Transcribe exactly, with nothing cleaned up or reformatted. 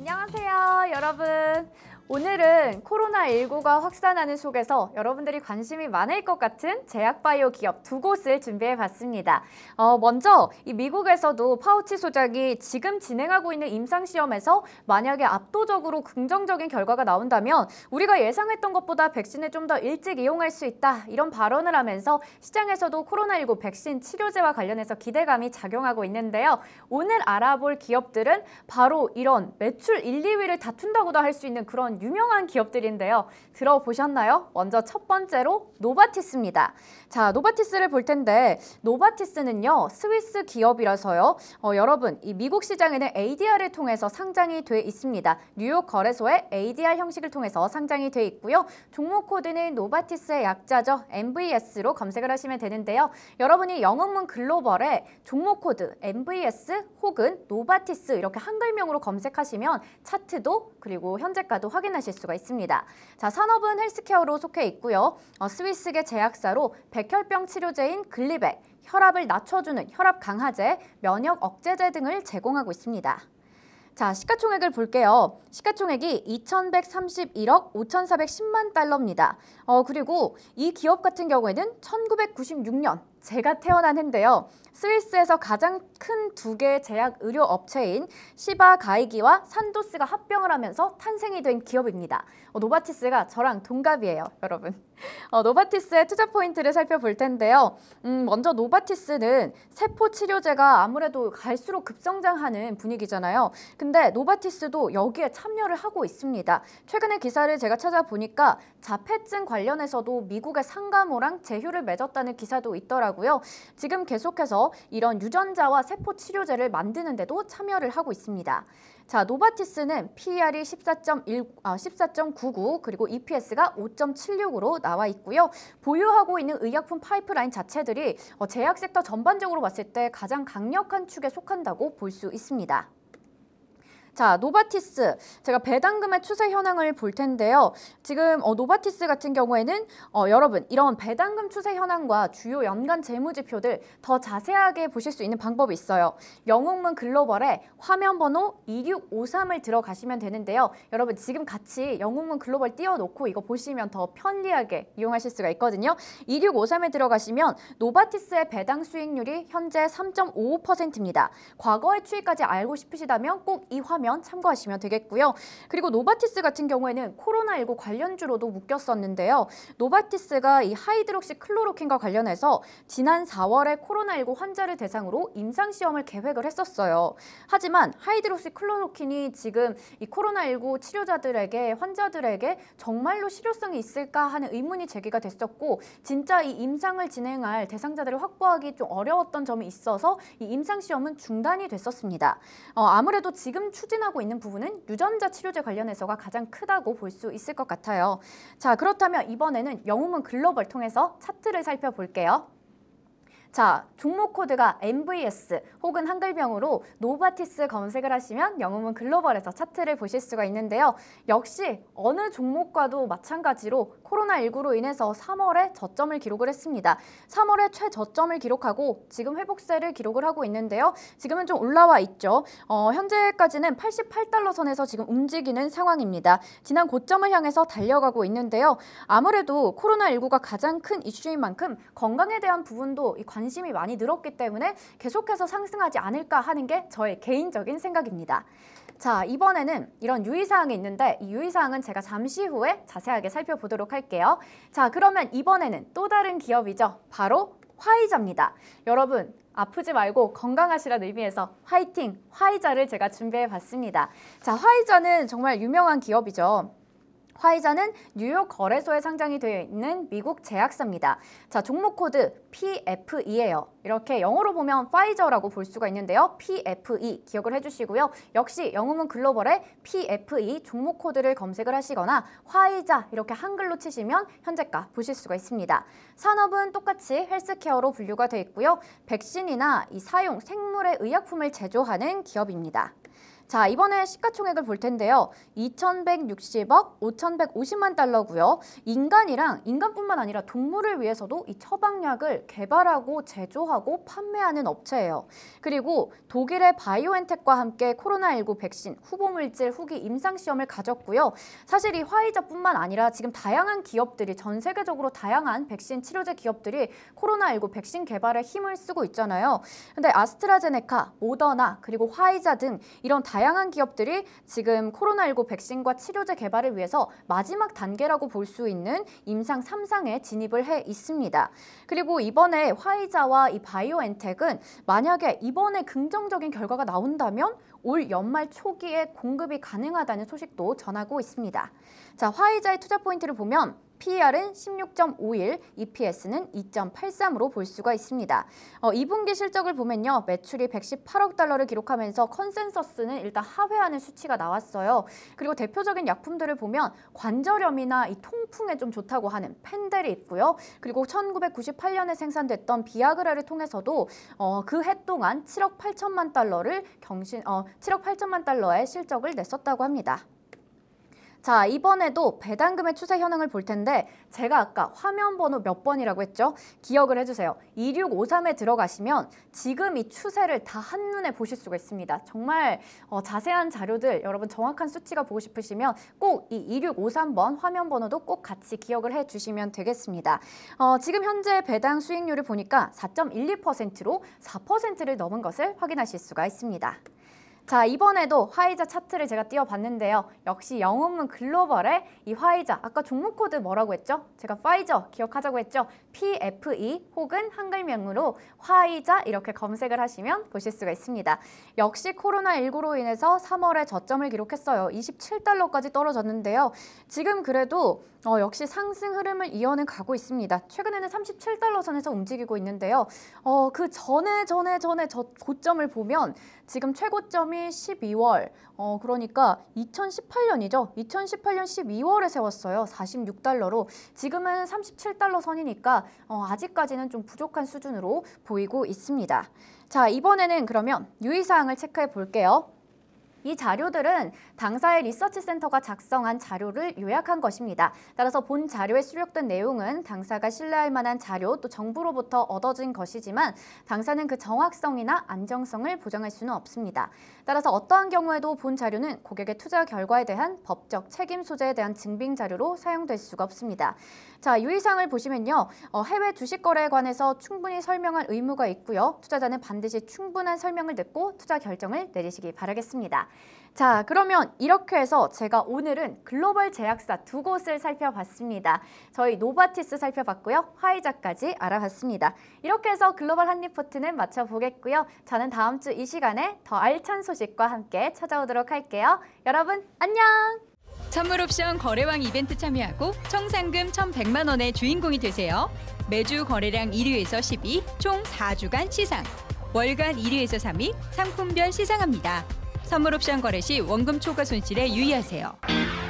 안녕하세요, 여러분. 오늘은 코로나십구가 확산하는 속에서 여러분들이 관심이 많을 것 같은 제약바이오 기업 두 곳을 준비해봤습니다. 어, 먼저 이 미국에서도 파우치 소장이 지금 진행하고 있는 임상시험에서 만약에 압도적으로 긍정적인 결과가 나온다면 우리가 예상했던 것보다 백신을 좀 더 일찍 이용할 수 있다, 이런 발언을 하면서 시장에서도 코로나십구 백신 치료제와 관련해서 기대감이 작용하고 있는데요. 오늘 알아볼 기업들은 바로 이런 매출 일, 이 위를 다툰다고도 할 수 있는 그런 유명한 기업들인데요. 들어보셨나요? 먼저 첫 번째로 노바티스입니다. 자, 노바티스를 볼 텐데 노바티스는요, 스위스 기업이라서요. 어, 여러분, 이 미국 시장에는 에이디알을 통해서 상장이 돼 있습니다. 뉴욕 거래소에 에이디알 형식을 통해서 상장이 돼 있고요. 종목 코드는 노바티스의 약자죠. 엠브이에스로 검색을 하시면 되는데요. 여러분이 영흥문 글로벌에 종목 코드 엠브이에스 혹은 노바티스 이렇게 한글명으로 검색하시면 차트도 그리고 현재가도 확인하실 수가 있습니다. 자, 산업은 헬스케어로 속해 있고요. 어, 스위스계 제약사로 백혈병 치료제인 글리백, 혈압을 낮춰주는 혈압 강화제, 면역 억제제 등을 제공하고 있습니다. 자, 시가총액을 볼게요. 시가총액이 이천백삼십일억 오천사백십만 달러입니다. 어, 그리고 이 기업 같은 경우에는 천구백구십육 년, 제가 태어난 해인데요. 스위스에서 가장 큰 두 개의 제약 의료 업체인 시바 가이기와 산도스가 합병을 하면서 탄생이 된 기업입니다. 어, 노바티스가 저랑 동갑이에요, 여러분. 어, 노바티스의 투자 포인트를 살펴볼 텐데요. 음, 먼저 노바티스는 세포 치료제가 아무래도 갈수록 급성장하는 분위기잖아요. 근데 노바티스도 여기에 참여를 하고 있습니다. 최근에 기사를 제가 찾아보니까 자폐증 관련해서도 미국의 상가모랑 제휴를 맺었다는 기사도 있더라고요. 지금 계속해서 이런 유전자와 세포 치료제를 만드는 데도 참여를 하고 있습니다. 자, 노바티스는 피이알이 십사 점 일, 아, 십사 점 구구 그리고 이피에스가 오 점 칠육으로 나와 있고요. 보유하고 있는 의약품 파이프라인 자체들이 어, 제약 섹터 전반적으로 봤을 때 가장 강력한 축에 속한다고 볼 수 있습니다. 자, 노바티스, 제가 배당금의 추세 현황을 볼 텐데요. 지금 어, 노바티스 같은 경우에는 어, 여러분, 이런 배당금 추세 현황과 주요 연간 재무지표들 더 자세하게 보실 수 있는 방법이 있어요. 영흥문 글로벌에 화면 번호 이육오삼을 들어가시면 되는데요. 여러분, 지금 같이 영흥문 글로벌 띄워놓고 이거 보시면 더 편리하게 이용하실 수가 있거든요. 이육오삼에 들어가시면 노바티스의 배당 수익률이 현재 삼 점 오오 퍼센트입니다. 과거의 추이까지 알고 싶으시다면 꼭 이 화면 참고하시면 되겠고요. 그리고 노바티스 같은 경우에는 코로나십구 관련주로도 묶였었는데요. 노바티스가 이 하이드록시 클로로킨과 관련해서 지난 사월에 코로나십구 환자를 대상으로 임상시험을 계획을 했었어요. 하지만 하이드록시 클로로킨이 지금 이 코로나십구 치료자들에게, 환자들에게 정말로 실효성이 있을까 하는 의문이 제기가 됐었고, 진짜 이 임상을 진행할 대상자들을 확보하기 좀 어려웠던 점이 있어서 이 임상시험은 중단이 됐었습니다. 어, 아무래도 지금 추진 하고 있는 부분은 유전자 치료제 관련해서가 가장 크다고 볼 수 있을 것 같아요. 자, 그렇다면 이번에는 영흥문 글로벌 통해서 차트를 살펴볼게요. 자, 종목 코드가 엠브이에스 혹은 한글명으로 노바티스 검색을 하시면 영흥문 글로벌에서 차트를 보실 수가 있는데요. 역시 어느 종목과도 마찬가지로 코로나십구로 인해서 삼월에 저점을 기록을 했습니다. 삼월에 최저점을 기록하고 지금 회복세를 기록을 하고 있는데요. 지금은 좀 올라와 있죠. 어, 현재까지는 팔십팔 달러 선에서 지금 움직이는 상황입니다. 지난 고점을 향해서 달려가고 있는데요. 아무래도 코로나십구가 가장 큰 이슈인 만큼 건강에 대한 부분도 이 관 관심이 많이 늘었기 때문에 계속해서 상승하지 않을까 하는 게 저의 개인적인 생각입니다. 자, 이번에는 이런 유의사항이 있는데 이 유의사항은 제가 잠시 후에 자세하게 살펴보도록 할게요. 자, 그러면 이번에는 또 다른 기업이죠. 바로 화이자입니다. 여러분, 아프지 말고 건강하시라는 의미에서 화이팅! 화이자를 제가 준비해봤습니다. 자, 화이자는 정말 유명한 기업이죠. 화이자는 뉴욕 거래소에 상장이 되어 있는 미국 제약사입니다. 자, 종목 코드 피에프이예요. 이렇게 영어로 보면 파이저라고 볼 수가 있는데요. 피에프이 기억을 해주시고요. 역시 영흥문 글로벌에 피에프이 종목 코드를 검색을 하시거나 화이자 이렇게 한글로 치시면 현재가 보실 수가 있습니다. 산업은 똑같이 헬스케어로 분류가 되어 있고요. 백신이나 이 사용 생물의 의약품을 제조하는 기업입니다. 자, 이번에 시가총액을 볼 텐데요. 이천백육십억 오천백오십만 달러고요. 인간이랑 인간뿐만 아니라 동물을 위해서도 이 처방약을 개발하고 제조하고 판매하는 업체예요. 그리고 독일의 바이오엔텍과 함께 코로나십구 백신 후보물질 후기 임상시험을 가졌고요. 사실 이 화이자뿐만 아니라 지금 다양한 기업들이 전 세계적으로 다양한 백신 치료제 기업들이 코로나십구 백신 개발에 힘을 쓰고 있잖아요. 근데 아스트라제네카, 모더나, 그리고 화이자 등 이런 다양한 기업들이 지금 코로나십구 백신과 치료제 개발을 위해서 마지막 단계라고 볼 수 있는 임상 삼 상에 진입을 해 있습니다. 그리고 이번에 화이자와 이 바이오엔텍은 만약에 이번에 긍정적인 결과가 나온다면 올 연말 초기에 공급이 가능하다는 소식도 전하고 있습니다. 자, 화이자의 투자 포인트를 보면 피이알은 십육 점 오일, 이피에스는 이 점 팔삼으로 볼 수가 있습니다. 어, 이 분기 실적을 보면요. 매출이 백십팔억 달러를 기록하면서 컨센서스는 일단 하회하는 수치가 나왔어요. 그리고 대표적인 약품들을 보면 관절염이나 이 통풍에 좀 좋다고 하는 펜델이 있고요. 그리고 천구백구십팔 년에 생산됐던 비아그라를 통해서도 어, 그 해 동안 칠억 팔천만 달러를 경신, 어, 칠억 팔천만 달러의 실적을 냈었다고 합니다. 자, 이번에도 배당금의 추세 현황을 볼 텐데 제가 아까 화면 번호 몇 번이라고 했죠? 기억을 해주세요. 이육오삼에 들어가시면 지금 이 추세를 다 한눈에 보실 수가 있습니다. 정말 어, 자세한 자료들, 여러분 정확한 수치가 보고 싶으시면 꼭 이 이육오삼 번 화면 번호도 꼭 같이 기억을 해주시면 되겠습니다. 어, 지금 현재 배당 수익률을 보니까 사 점 일이 퍼센트로 사 퍼센트를 넘은 것을 확인하실 수가 있습니다. 자, 이번에도 화이자 차트를 제가 띄워봤는데요. 역시 영웅은 글로벌의 이 화이자, 아까 종목 코드 뭐라고 했죠? 제가 파이저 기억하자고 했죠? 피에프이 혹은 한글명으로 화이자 이렇게 검색을 하시면 보실 수가 있습니다. 역시 코로나십구로 인해서 삼월에 저점을 기록했어요. 이십칠 달러까지 떨어졌는데요. 지금 그래도 어, 역시 상승 흐름을 이어는 가고 있습니다. 최근에는 삼십칠 달러 선에서 움직이고 있는데요. 어, 그 전에 전에 전에 저 고점을 보면 지금 최고점이 십이월, 어, 그러니까 이천십팔 년이죠. 이천십팔 년 십이월에 세웠어요. 사십육 달러로. 지금은 삼십칠 달러 선이니까 어, 아직까지는 좀 부족한 수준으로 보이고 있습니다. 자, 이번에는 그러면 유의사항을 체크해 볼게요. 이 자료들은 당사의 리서치 센터가 작성한 자료를 요약한 것입니다. 따라서 본 자료에 수록된 내용은 당사가 신뢰할 만한 자료 또 정부로부터 얻어진 것이지만 당사는 그 정확성이나 안정성을 보장할 수는 없습니다. 따라서 어떠한 경우에도 본 자료는 고객의 투자 결과에 대한 법적 책임 소재에 대한 증빙 자료로 사용될 수가 없습니다. 자, 유의사항을 보시면요. 어, 해외 주식 거래에 관해서 충분히 설명할 의무가 있고요. 투자자는 반드시 충분한 설명을 듣고 투자 결정을 내리시기 바라겠습니다. 자, 그러면 이렇게 해서 제가 오늘은 글로벌 제약사 두 곳을 살펴봤습니다. 저희 노바티스 살펴봤고요. 화이자까지 알아봤습니다. 이렇게 해서 글로벌 한리포트는 마쳐보겠고요. 저는 다음 주 이 시간에 더 알찬 소식과 함께 찾아오도록 할게요. 여러분 안녕! 선물옵션 거래왕 이벤트 참여하고 총 상금 천백만 원의 주인공이 되세요. 매주 거래량 일 위에서 십 위, 총 사 주간 시상. 월간 일 위에서 삼 위, 상품별 시상합니다. 선물옵션 거래 시 원금 초과 손실에 유의하세요.